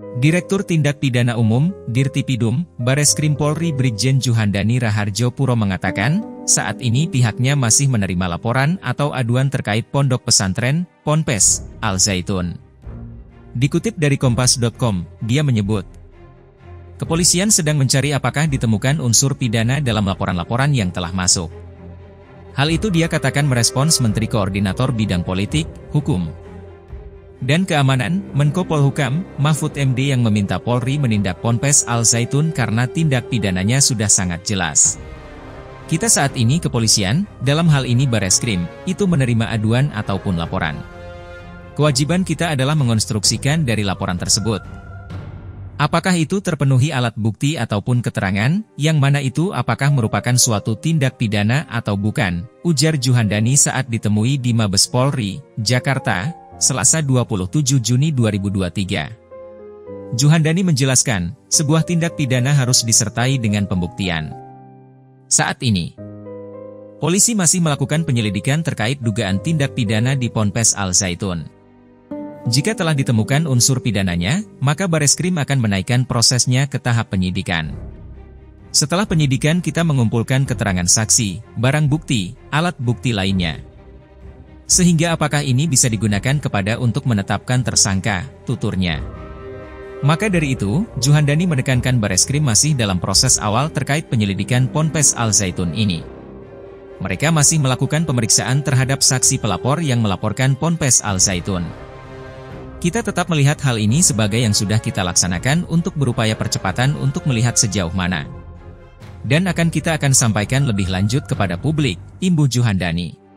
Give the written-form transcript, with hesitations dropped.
Direktur Tindak Pidana Umum, Dirtipidum, Bareskrim Polri Brigjen Juhandani Raharjo Puro mengatakan, saat ini pihaknya masih menerima laporan atau aduan terkait pondok pesantren, Ponpes, Al Zaitun. Dikutip dari Kompas.com, dia menyebut, kepolisian sedang mencari apakah ditemukan unsur pidana dalam laporan-laporan yang telah masuk. Hal itu dia katakan merespons Menteri Koordinator Bidang Politik, Hukum, dan Keamanan, Menko Polhukam, Mahfud MD yang meminta Polri menindak Ponpes Al Zaitun karena tindak pidananya sudah sangat jelas. Kita saat ini kepolisian, dalam hal ini Bareskrim, itu menerima aduan ataupun laporan. Kewajiban kita adalah mengonstruksikan dari laporan tersebut. Apakah itu terpenuhi alat bukti ataupun keterangan, yang mana itu apakah merupakan suatu tindak pidana atau bukan, ujar Juhandani saat ditemui di Mabes Polri, Jakarta, Selasa 27 Juni 2023. Juhandani menjelaskan, sebuah tindak pidana harus disertai dengan pembuktian. Saat ini, polisi masih melakukan penyelidikan terkait dugaan tindak pidana di Ponpes Al Zaitun. Jika telah ditemukan unsur pidananya, maka Bareskrim akan menaikkan prosesnya ke tahap penyidikan. Setelah penyidikan kita mengumpulkan keterangan saksi, barang bukti, alat bukti lainnya. Sehingga apakah ini bisa digunakan kepada untuk menetapkan tersangka, tuturnya. Maka dari itu, Juhandani menekankan Bareskrim masih dalam proses awal terkait penyelidikan Ponpes Al Zaitun ini. Mereka masih melakukan pemeriksaan terhadap saksi pelapor yang melaporkan Ponpes Al Zaitun. Kita tetap melihat hal ini sebagai yang sudah kita laksanakan untuk berupaya percepatan untuk melihat sejauh mana. Dan kita akan sampaikan lebih lanjut kepada publik, imbuh Juhandani.